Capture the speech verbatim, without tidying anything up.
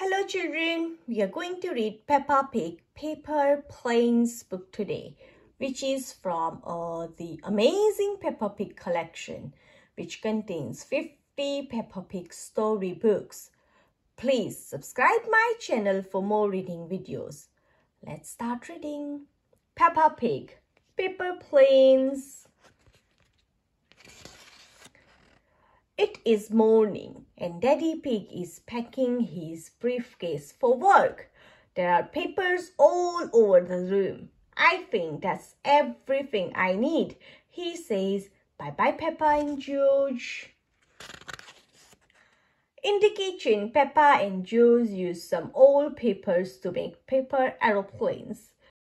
Hello children, we are going to read Peppa Pig Paper Planes book today, which is from uh, the amazing Peppa Pig collection, which contains fifty Peppa Pig storybooks. Please subscribe my channel for more reading videos. Let's start reading. Peppa Pig Paper Planes. It is morning and Daddy Pig is packing his briefcase for work. There are papers all over the room. I think that's everything I need, he says. Bye-bye, Peppa and George. In the kitchen, Peppa and George use some old papers to make paper aeroplanes.